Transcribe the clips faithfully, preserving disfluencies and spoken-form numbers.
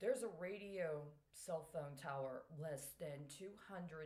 There's a radio cell phone tower less than two hundred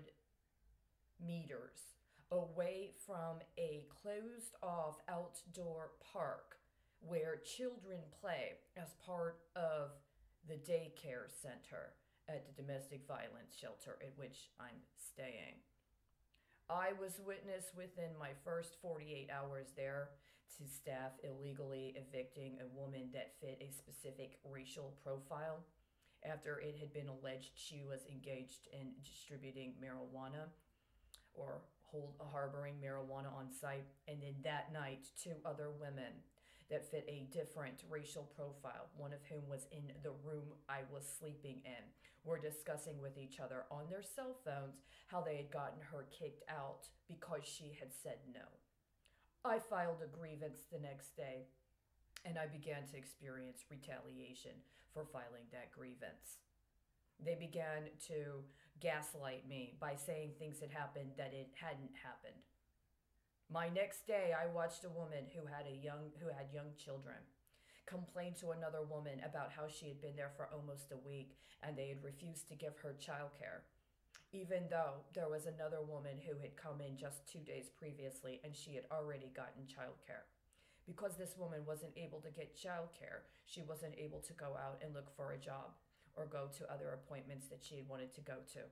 meters away from a closed off outdoor park where children play as part of the daycare center at the domestic violence shelter at which I'm staying. I was witness within my first forty-eight hours there to staff illegally evicting a woman that fit a specific racial profile after it had been alleged she was engaged in distributing marijuana or hold, harboring marijuana on site. And then that night, two other women that fit a different racial profile, one of whom was in the room I was sleeping in, were discussing with each other on their cell phones how they had gotten her kicked out because she had said no. I filed a grievance the next day, and I began to experience retaliation for filing that grievance. They began to gaslight me by saying things had happened that it hadn't happened. My next day, I watched a woman who had a young who had young children complain to another woman about how she had been there for almost a week and they had refused to give her childcare, even though there was another woman who had come in just two days previously and she had already gotten childcare. Because this woman wasn't able to get childcare, she wasn't able to go out and look for a job or go to other appointments that she had wanted to go to.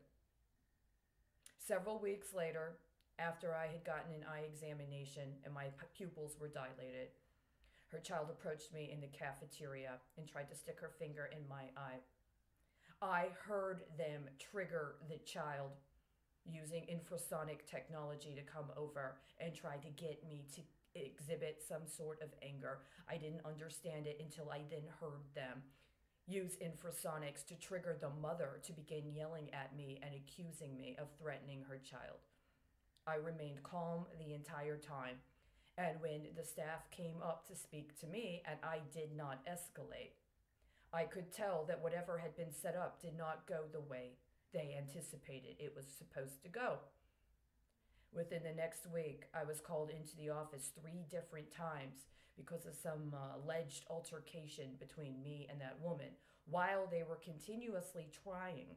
Several weeks later, after I had gotten an eye examination and my pupils were dilated, her child approached me in the cafeteria and tried to stick her finger in my eye. I heard them trigger the child using infrasonic technology to come over and try to get me to exhibit some sort of anger. I didn't understand it until I then heard them use infrasonics to trigger the mother to begin yelling at me and accusing me of threatening her child. I remained calm the entire time, and when the staff came up to speak to me and I did not escalate, I could tell that whatever had been set up did not go the way they anticipated it was supposed to go. Within the next week, I was called into the office three different times because of some uh, alleged altercation between me and that woman, while they were continuously trying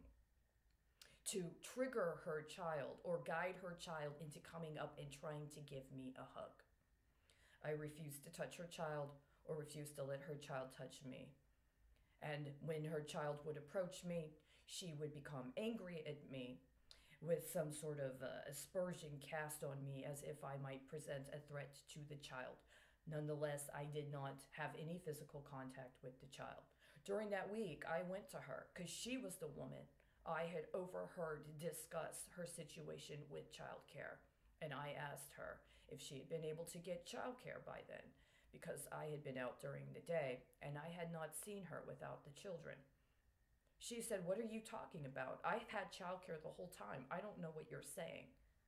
to trigger her child or guide her child into coming up and trying to give me a hug. I refused to touch her child or refused to let her child touch me. And when her child would approach me, she would become angry at me with some sort of uh, aspersion cast on me as if I might present a threat to the child. Nonetheless, I did not have any physical contact with the child. During that week, I went to her because she was the woman I had overheard discuss her situation with childcare. And I asked her if she had been able to get childcare by then, because I had been out during the day and I had not seen her without the children. She said, "What are you talking about? I've had childcare the whole time. I don't know what you're saying."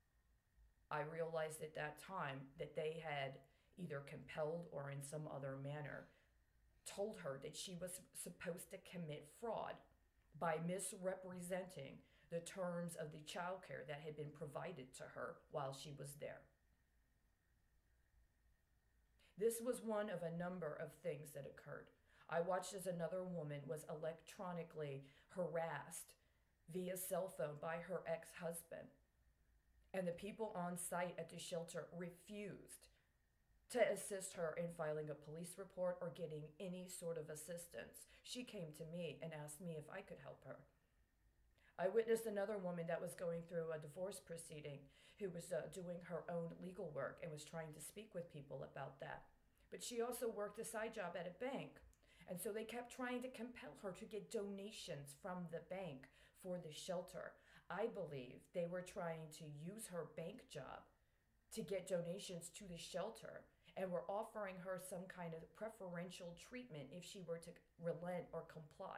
I realized at that time that they had either compelled or in some other manner told her that she was supposed to commit fraud by misrepresenting the terms of the childcare that had been provided to her while she was there. This was one of a number of things that occurred. I watched as another woman was electronically harassed via cell phone by her ex-husband, and the people on site at the shelter refused to assist her in filing a police report or getting any sort of assistance. She came to me and asked me if I could help her. I witnessed another woman that was going through a divorce proceeding who was uh, doing her own legal work and was trying to speak with people about that. But she also worked a side job at a bank. And so they kept trying to compel her to get donations from the bank for the shelter. I believe they were trying to use her bank job to get donations to the shelter and were offering her some kind of preferential treatment if she were to relent or comply.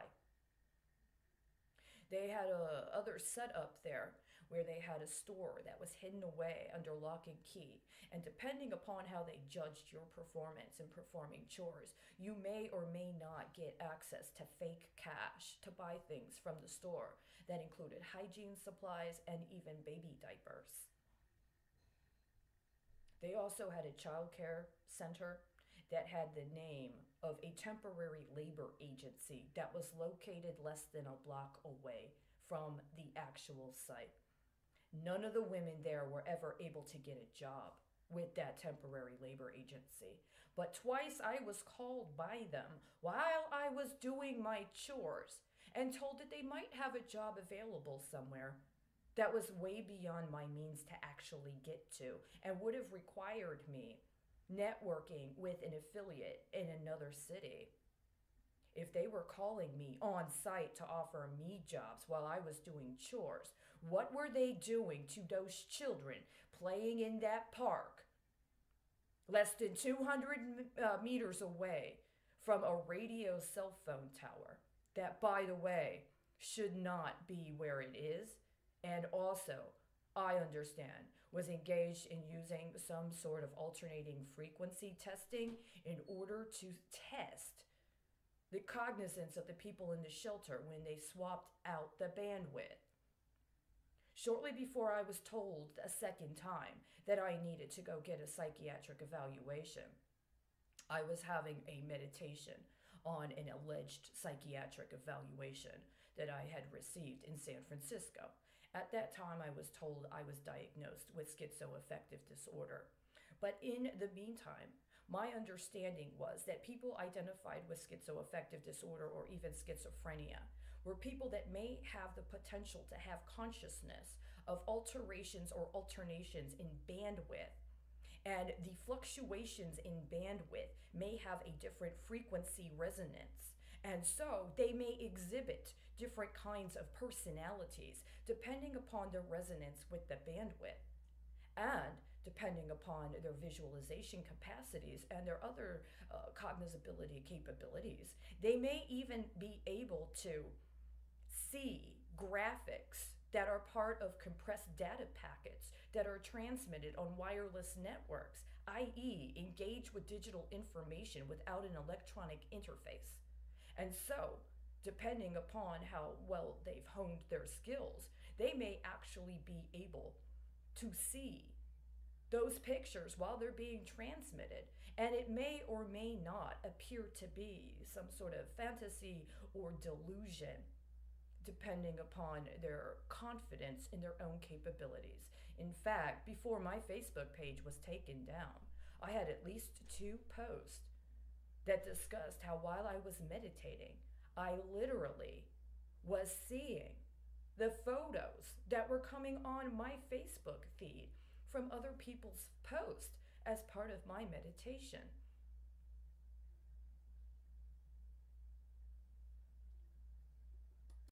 They had a other setup there where they had a store that was hidden away under lock and key. And depending upon how they judged your performance in performing chores, you may or may not get access to fake cash to buy things from the store that included hygiene supplies and even baby diapers. They also had a child care center that had the name of a temporary labor agency that was located less than a block away from the actual site. None of the women there were ever able to get a job with that temporary labor agency. But twice I was called by them while I was doing my chores and told that they might have a job available somewhere that was way beyond my means to actually get to and would have required me networking with an affiliate in another city. If they were calling me on site to offer me jobs while I was doing chores, what were they doing to those children playing in that park less than two hundred uh, meters away from a radio cell phone tower that, by the way, should not be where it is? And also, I understand, was engaged in using some sort of alternating frequency testing in order to test the cognizance of the people in the shelter when they swapped out the bandwidth. Shortly before I was told a second time that I needed to go get a psychiatric evaluation, I was having a meditation on an alleged psychiatric evaluation that I had received in San Francisco. At that time, I was told I was diagnosed with schizoaffective disorder. But in the meantime, my understanding was that people identified with schizoaffective disorder or even schizophrenia were people that may have the potential to have consciousness of alterations or alternations in bandwidth. And the fluctuations in bandwidth may have a different frequency resonance. And so they may exhibit different kinds of personalities depending upon their resonance with the bandwidth and depending upon their visualization capacities and their other uh, cognizability capabilities. They may even be able to see graphics that are part of compressed data packets that are transmitted on wireless networks, that is engage with digital information without an electronic interface. And so, depending upon how well they've honed their skills, they may actually be able to see those pictures while they're being transmitted. And it may or may not appear to be some sort of fantasy or delusion, depending upon their confidence in their own capabilities. In fact, before my Facebook page was taken down, I had at least two posts that discussed how while I was meditating, I literally was seeing the photos that were coming on my Facebook feed from other people's posts as part of my meditation.